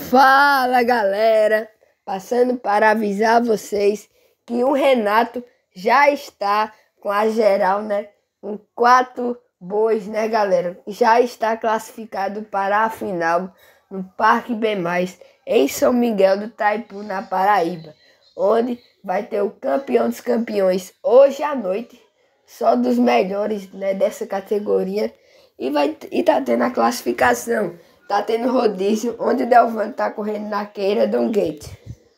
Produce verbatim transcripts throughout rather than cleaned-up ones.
Fala, galera, passando para avisar vocês que o Renato já está com a geral, né, com quatro bois, né, galera, já está classificado para a final no Parque B mais, em São Miguel do Taipu, na Paraíba, onde vai ter o campeão dos campeões hoje à noite, só dos melhores, né, dessa categoria, e vai e tá tendo a classificação. Tá tendo rodízio, onde o Delvano tá correndo na queira do gate.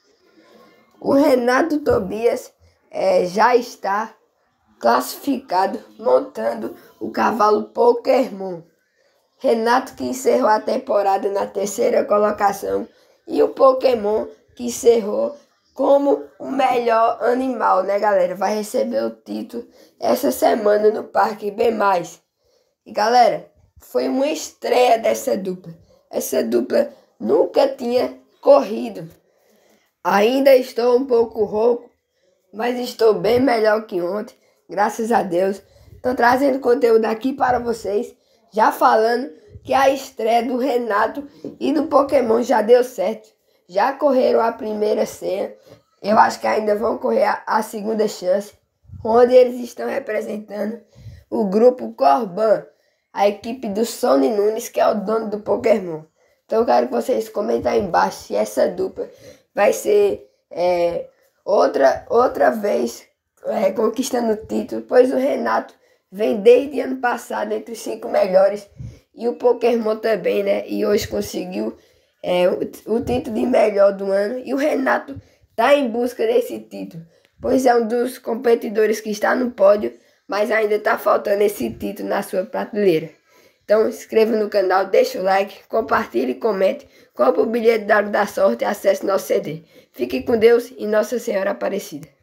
O Renato Tobias é, já está classificado, montando o cavalo Pokémon. Renato que encerrou a temporada na terceira colocação e o Pokémon que encerrou como o melhor animal, né, galera? Vai receber o título essa semana no Parque B mais. E, galera, foi uma estreia dessa dupla. Essa dupla nunca tinha corrido. Ainda estou um pouco rouco, mas estou bem melhor que ontem, graças a Deus. Estou trazendo conteúdo aqui para vocês, já falando que a estreia do Renato e do Pokémon já deu certo. Já correram a primeira senha. Eu acho que ainda vão correr a, a segunda chance, onde eles estão representando o grupo Corban, a equipe do Sony Nunes, que é o dono do Pokémon. Então eu quero que vocês comentem aí embaixo se essa dupla vai ser é, outra, outra vez é, conquistando o título, pois o Renato vem desde ano passado entre os cinco melhores e o Pokémon também, né? E hoje conseguiu é, o, o título de melhor do ano, e o Renato está em busca desse título, pois é um dos competidores que está no pódio, mas ainda está faltando esse título na sua prateleira. Então, se inscreva no canal, deixa o like, compartilhe e comente, compre o bilhete da Árvore da Sorte e acesse nosso C D. Fique com Deus e Nossa Senhora Aparecida.